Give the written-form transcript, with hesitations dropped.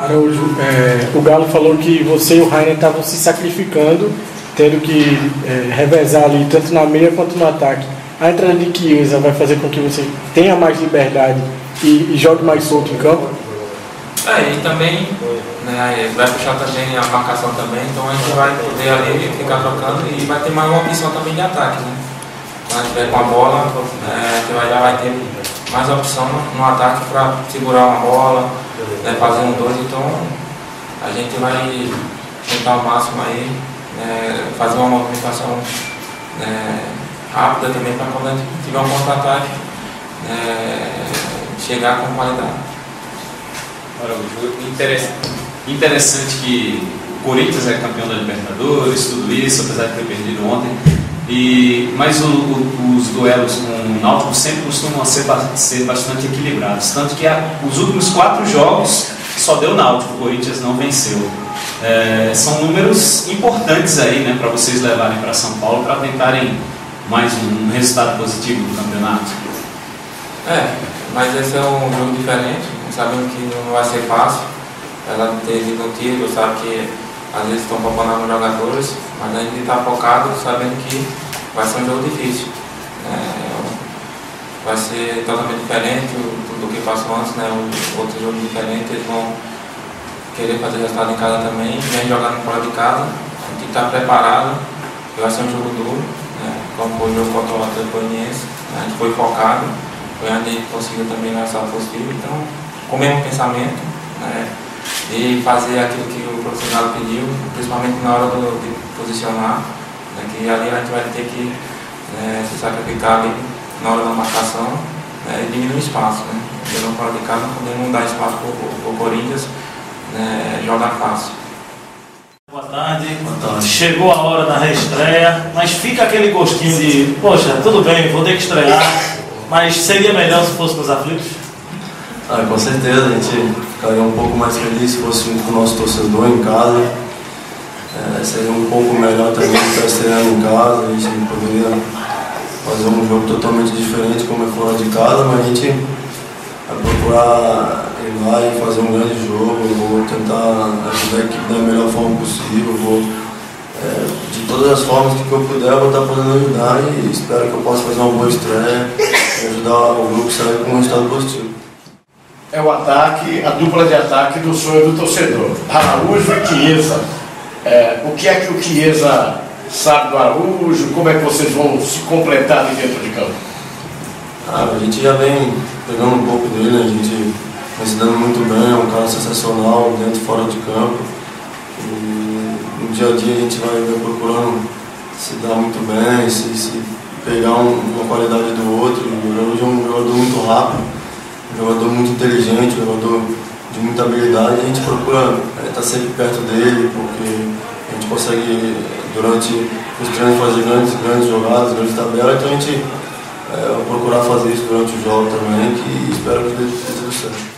Araújo, o Galo falou que você e o Rainer estavam se sacrificando, tendo que revezar ali tanto na meia quanto no ataque. A entrada de Chiesa vai fazer com que você tenha mais liberdade e jogue mais solto em campo? E também vai puxar também a marcação também, então a gente vai poder ali ficar trocando e vai ter mais uma opção também de ataque, né? Quando a gente tiver com a bola, a gente já vai ter mais opção no ataque para segurar uma bola, fazer um 2, então a gente vai tentar ao máximo aí fazer uma movimentação rápida também para quando a gente tiver um contra-ataque chegar com qualidade. Interessante que o Corinthians é campeão da Libertadores, tudo isso, apesar de ter perdido ontem. Mas os duelos com o Náutico sempre costumam ser bastante equilibrados. Tanto que os últimos 4 jogos só deu Náutico, o Corinthians não venceu. São números importantes aí, né, para vocês levarem para São Paulo para tentarem mais um resultado positivo no campeonato. Mas esse é um jogo diferente. Sabemos que não vai ser fácil, ela ter vindo um título, sabe que às vezes estão poupando os jogadores, mas a gente está focado sabendo que vai ser um jogo difícil. Vai ser totalmente diferente do que passou antes, né? Outro jogo diferente, eles vão querer fazer resultado em casa também, vem jogando fora de casa, a gente está preparado, vai ser um jogo duro, como foi o jogo contra o Atlético Goianiense, a gente foi focado, foi onde a gente conseguiu também lançar positivo, então com o mesmo pensamento, e fazer aquilo que o profissional pediu, principalmente na hora de posicionar, que ali a gente vai ter que se sacrificar ali na hora da marcação e diminuir o espaço. Jogando fora de casa, não podemos dar espaço para o Corinthians jogar fácil. Boa tarde. Chegou a hora da reestreia, mas fica aquele gostinho de, poxa, tudo bem, vou ter que estrear, mas seria melhor se fosse nos aflitos? Com certeza, a gente ficaria um pouco mais feliz se fosse com o nosso torcedor em casa. Seria um pouco melhor também estar estreando em casa, a gente poderia fazer um jogo totalmente diferente como é fora de casa, mas a gente vai procurar ir lá e fazer um grande jogo. Eu vou tentar ajudar a equipe da melhor forma possível, de todas as formas que eu puder, eu vou estar podendo ajudar e espero que eu possa fazer uma boa estreia e ajudar o grupo a sair com um resultado positivo. É o ataque, a dupla de ataque do sonho do torcedor, Araújo e Chiesa. O que é que o Chiesa sabe do Araújo? Como é que vocês vão se completar ali dentro de campo? A gente já vem pegando um pouco dele, a gente vem se dando muito bem, é um cara sensacional dentro e fora de campo. E no dia a dia a gente vai procurando se dar muito bem, se pegar uma qualidade do outro. O Araújo é um jogador muito rápido, um jogador muito inteligente, um jogador de muita habilidade. A gente procura estar sempre perto dele, porque a gente consegue, durante os treinos, fazer grandes jogadas, grandes tabelas. Então a gente vai procurar fazer isso durante o jogo também, que espero que dê tudo certo.